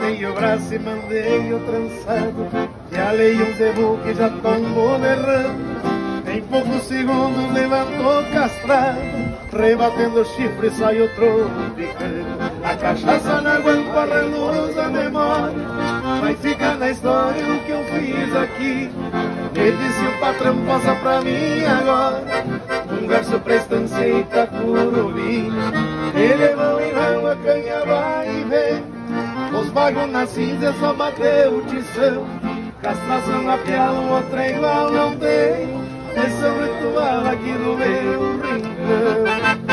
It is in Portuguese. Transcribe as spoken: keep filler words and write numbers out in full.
Levantei o braço e mandei o trançado, e alei um zebu que já tombou berrando. Em poucos segundos levantou castrado, rebatendo o chifre saiu tropicando. A cachaça na guampa reluz a memória, vai ficar na história o que eu fiz aqui. Me disse o patrão, passa pra mim agora um verso pra Estância e Itacurubi. Ele mão em mão a canha vai e vem, os bagos na cinza só bateu o tição. Castração a piala, outra igual não tem, é sobre tua aqui no meu rincão.